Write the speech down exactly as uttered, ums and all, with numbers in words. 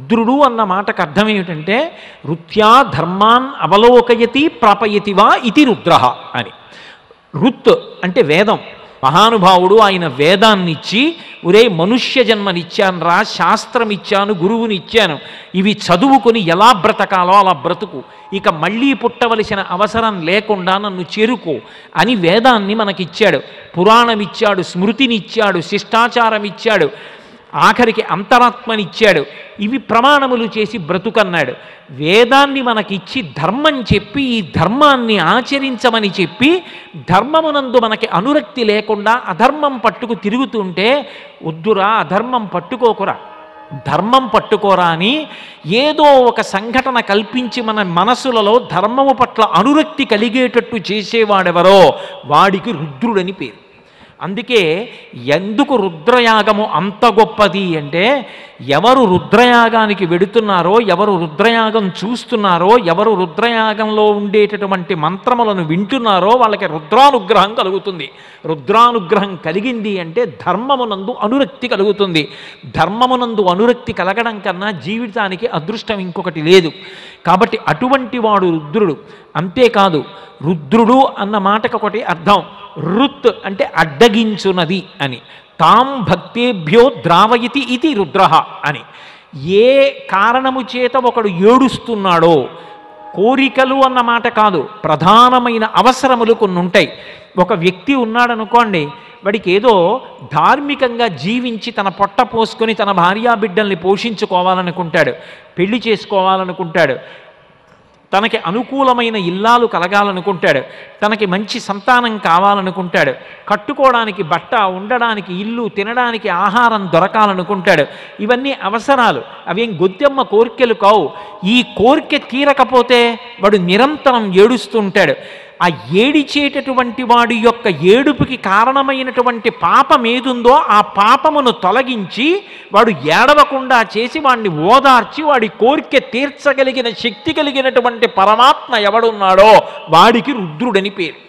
రుద్రుడు అన్న మాటకు అర్థం ఏమిటంటే రుత్యా ధర్మాన్ అవలోకయతి ప్రాపయతి వా ఇది రుద్రః అని. రుత్ అంటే వేదం. మహానుభావుడు ఆయన వేదాన్ని ఇచ్చి, ఒరే మనుష్య జన్మనిచ్చాను రా, శాస్త్రం ఇచ్చాను, గురువుని ఇచ్చాను, ఇవి చదువుకొని ఎలా బ్రతకాలో అలా బ్రతుకు, ఇక మళ్ళీ పుట్టవలసిన అవసరం లేకుండా నన్ను చేరుకో అని వేదాన్ని మనకిచ్చాడు. పురాణం ఇచ్చాడు, స్మృతినిచ్చాడు, శిష్టాచారం ఇచ్చాడు, ఆఖరికి అంతరాత్మనిచ్చాడు. ఇవి ప్రమాణములు చేసి బ్రతుకన్నాడు. వేదాన్ని మనకిచ్చి ధర్మం చెప్పి ఈ ధర్మాన్ని ఆచరించమని చెప్పి ధర్మమునందు మనకి అనురక్తి లేకుండా అధర్మం పట్టుకు తిరుగుతుంటే వద్దురా, అధర్మం పట్టుకోకురా, ధర్మం పట్టుకోరా అని ఏదో ఒక సంఘటన కల్పించి మన మనసులలో ధర్మము పట్ల అనురక్తి కలిగేటట్టు చేసేవాడెవరో వాడికి రుద్రుడని పేరు. అందుకే ఎందుకు రుద్రయాగము అంత గొప్పది అంటే, ఎవరు రుద్రయాగానికి వెడుతున్నారో, ఎవరు రుద్రయాగం చూస్తున్నారో, ఎవరు రుద్రయాగంలో ఉండేటటువంటి మంత్రములను వింటున్నారో వాళ్ళకి రుద్రానుగ్రహం కలుగుతుంది. రుద్రానుగ్రహం కలిగింది అంటే ధర్మమునందు అనురక్తి కలుగుతుంది. ధర్మమునందు అనురక్తి కలగడం కన్నా జీవితానికి అదృష్టం ఇంకొకటి లేదు. కాబట్టి అటువంటి వాడు రుద్రుడు. అంతేకాదు, రుద్రుడు అన్న మాటకు ఒకటి అర్థం, రుత్ అంటే అడ్డగించున్నది అని. తాం భక్తేభ్యో ద్రావయతి ఇది రుద్రః అని. ఏ కారణము చేత ఒకడు ఏడుస్తున్నాడో, కోరికలు అన్న మాట కాదు, ప్రధానమైన అవసరములు కొన్ని ఉంటాయి. ఒక వ్యక్తి ఉన్నాడనుకోండి, వాడికి ఏదో ధార్మికంగా జీవించి తన పొట్ట పోసుకొని తన భార్యాబిడ్డల్ని పోషించుకోవాలనుకుంటాడు, పెళ్లి చేసుకోవాలనుకుంటాడు, తనకి అనుకూలమైన ఇల్లాలు కలగాలనుకుంటాడు, తనకి మంచి సంతానం కావాలనుకుంటాడు, కట్టుకోవడానికి బట్ట, ఉండడానికి ఇల్లు, తినడానికి ఆహారం దొరకాలనుకుంటాడు. ఇవన్నీ అవసరాలు, అవేం గొద్దెమ్మ కోరికలు కావు. ఈ కోరిక తీరకపోతే వాడు నిరంతరం ఏడుస్తుంటాడు. ఆ ఏడిచేటటువంటి వాడి యొక్క ఏడుపుకి కారణమైనటువంటి పాపం ఏదుందో ఆ పాపమును తొలగించి వాడు ఏడవకుండా చేసి వాడిని ఓదార్చి వాడి కోరిక తీర్చగలిగిన శక్తి కలిగినటువంటి పరమాత్మ ఎవడున్నాడో వాడికి రుద్రుడని పేరు.